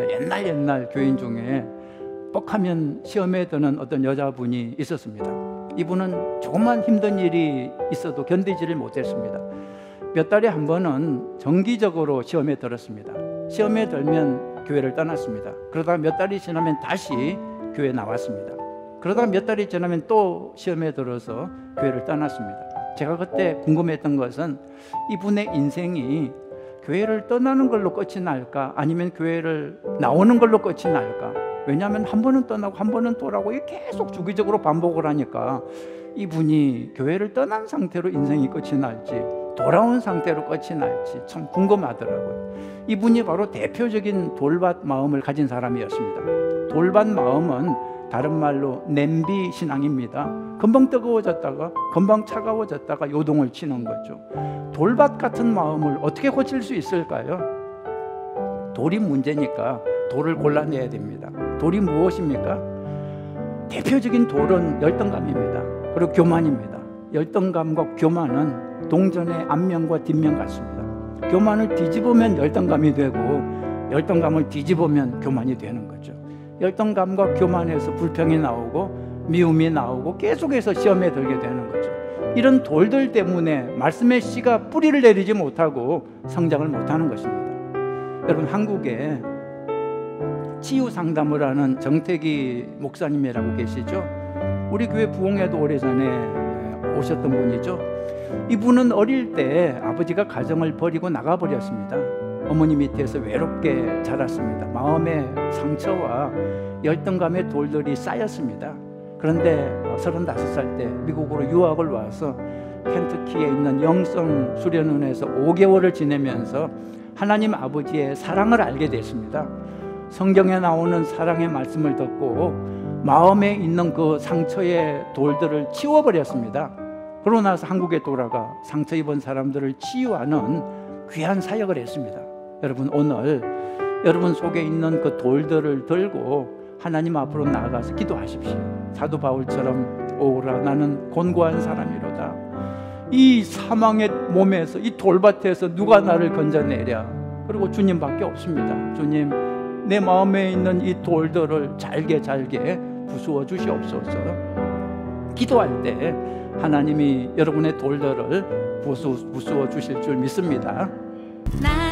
옛날 교인 중에 뻑하면 시험에 드는 어떤 여자분이 있었습니다. 이분은 조금만 힘든 일이 있어도 견디지를 못했습니다. 몇 달에 한 번은 정기적으로 시험에 들었습니다. 시험에 들면 교회를 떠났습니다. 그러다가 몇 달이 지나면 다시 교회에 나왔습니다. 그러다가 몇 달이 지나면 또 시험에 들어서 교회를 떠났습니다. 제가 그때 궁금했던 것은 이분의 인생이 교회를 떠나는 걸로 끝이 날까, 아니면 교회를 나오는 걸로 끝이 날까. 왜냐하면 한 번은 떠나고 한 번은 또라고 계속 주기적으로 반복을 하니까 이분이 교회를 떠난 상태로 인생이 끝이 날지 돌아온 상태로 끝이 날지 참 궁금하더라고요. 이분이 바로 대표적인 돌밭 마음을 가진 사람이었습니다. 돌밭 마음은 다른 말로 냄비 신앙입니다. 금방 뜨거워졌다가 금방 차가워졌다가 요동을 치는 거죠. 돌밭 같은 마음을 어떻게 고칠 수 있을까요? 돌이 문제니까 돌을 골라내야 됩니다. 돌이 무엇입니까? 대표적인 돌은 열등감입니다. 그리고 교만입니다. 열등감과 교만은 동전의 앞면과 뒷면 같습니다. 교만을 뒤집으면 열등감이 되고 열등감을 뒤집으면 교만이 되는 거죠. 열등감과 교만에서 불평이 나오고 미움이 나오고 계속해서 시험에 들게 되는 거죠. 이런 돌들 때문에 말씀의 씨가 뿌리를 내리지 못하고 성장을 못하는 것입니다. 여러분, 한국에 치유 상담을 하는 정태기 목사님이라고 계시죠? 우리 교회 부흥회도 오래전에 오셨던 분이죠. 이분은 어릴 때 아버지가 가정을 버리고 나가버렸습니다. 어머니 밑에서 외롭게 자랐습니다. 마음의 상처와 열등감의 돌들이 쌓였습니다. 그런데 35살 때 미국으로 유학을 와서 켄터키에 있는 영성 수련원에서 5개월을 지내면서 하나님 아버지의 사랑을 알게 됐습니다. 성경에 나오는 사랑의 말씀을 듣고 마음에 있는 그 상처의 돌들을 치워버렸습니다. 그러고 나서 한국에 돌아가 상처 입은 사람들을 치유하는 귀한 사역을 했습니다. 여러분, 오늘 여러분 속에 있는 그 돌들을 들고 하나님 앞으로 나아가서 기도하십시오. 사도 바울처럼 오라 나는 곤고한 사람이로다. 이 사망의 몸에서, 이 돌밭에서 누가 나를 건져내랴. 그리고 주님밖에 없습니다. 주님, 내 마음에 있는 이 돌들을 잘게 부수어 주시옵소서. 기도할 때 하나님이 여러분의 돌들을 부수어 주실 줄 믿습니다.